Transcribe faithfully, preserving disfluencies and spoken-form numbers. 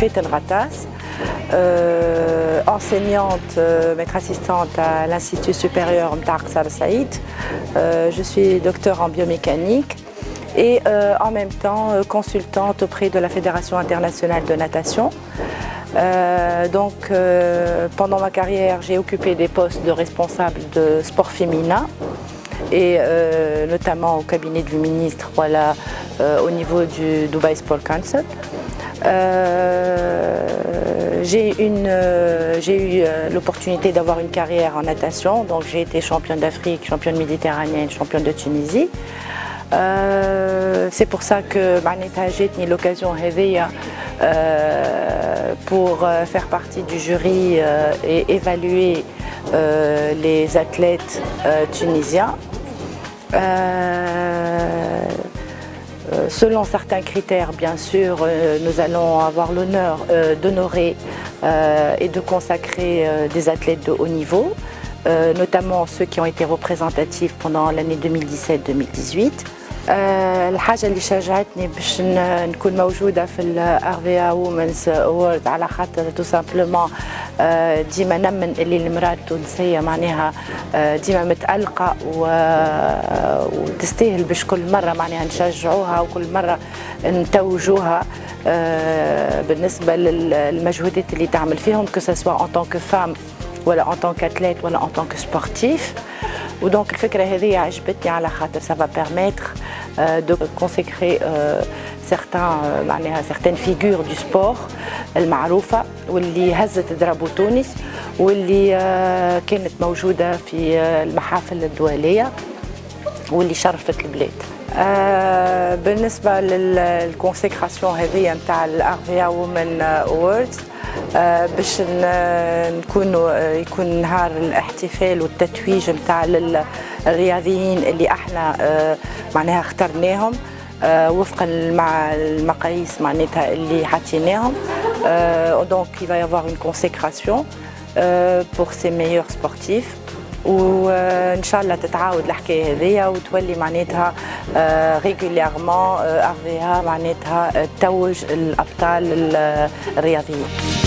Faten Ratas, euh, enseignante, euh, maître assistante à l'Institut supérieur Mtar Qsar Saïd. Euh, je suis docteur en biomécanique et euh, en même temps euh, consultante auprès de la Fédération internationale de natation. Euh, donc euh, pendant ma carrière, j'ai occupé des postes de responsable de sport féminin et euh, notamment au cabinet du ministre, voilà, euh, au niveau du Dubai Sport Council. Euh, j'ai euh, eu euh, l'opportunité d'avoir une carrière en natation, donc j'ai été championne d'Afrique, championne méditerranéenne, championne de Tunisie. Euh, c'est pour ça que j'ai eu l'occasion euh, pour euh, faire partie du jury euh, et évaluer euh, les athlètes euh, tunisiens. Euh, Selon certains critères, bien sûr, euh, nous allons avoir l'honneur euh, d'honorer euh, et de consacrer euh, des athlètes de haut niveau, euh, notamment ceux qui ont été représentatifs pendant l'année deux mille dix-sept deux mille dix-huit. الحاجة اللي شجعتني باش نكون موجودة في الأرفيا وومنز أورد على خاطر تو سامبلومون ديما نمن اللي المرأة التونسية معناها ديما متألقة وتستاهل باش كل مرة معناها نشجعوها وكل مرة نتوجوها بالنسبة للمجهودات اللي تعمل فيهم que ce soit en tant que femme ولا en tant qu'athlète ولا en tant que sportif. ودونك الفكرة هذه عجبتني على خاطر ça va permettre euh, de consacrer euh, certains euh, معناها certaines figures du sport المعروفة واللي هزت ضربوا تونس واللي uh, كانت موجودة في uh, المحافل الدولية واللي شرفت البلاد. آه بالنسبة للكونسيكراسيون هذه نتاع الأرفيا وومن أووردز آه باش نكونوا يكون نهار الاحتفال والتتويج نتاع الرياضيين اللي احنا آه معناها اخترناهم آه وفقا مع المقاييس معناتها اللي حطيناهم. آه دونك il va y avoir une consécration آه pour ces meilleurs sportifs. وان شاء الله تتعاود الحكايه هذيا وتولي معناتها ريغوليرمون ارفيها معناتها توج الابطال الرياضيين.